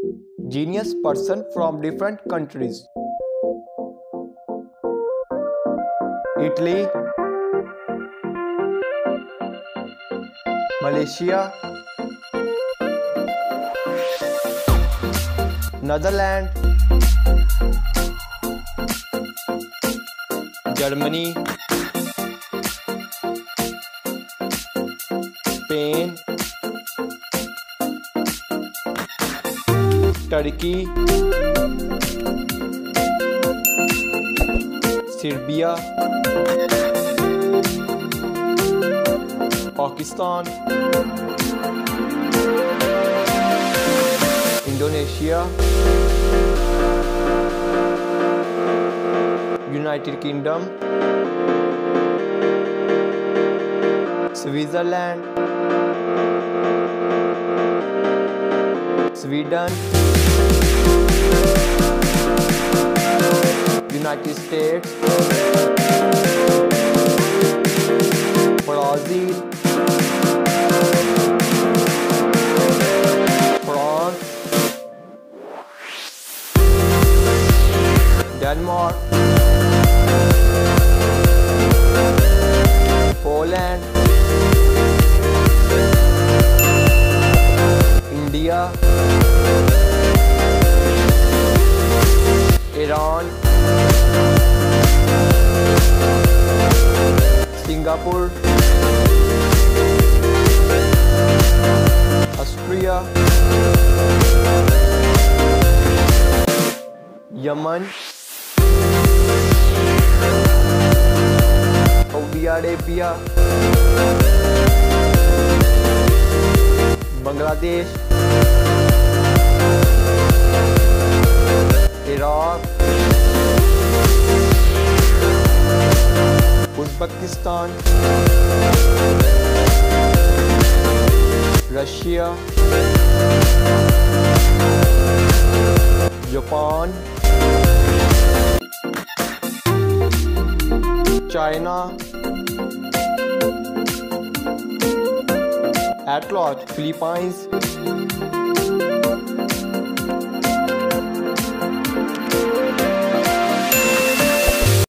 Genius person from different countries. Italy, Malaysia, Netherlands, Germany, Spain, Turkey, Serbia, Pakistan, Indonesia, United Kingdom, Switzerland, Sweden, United States, Brazil, France, Denmark, Poland, India, Iran, Singapore, Austria, Yemen, Saudi Arabia, Bangladesh, Iraq, Uzbekistan, Russia, Japan, China, at large Philippines,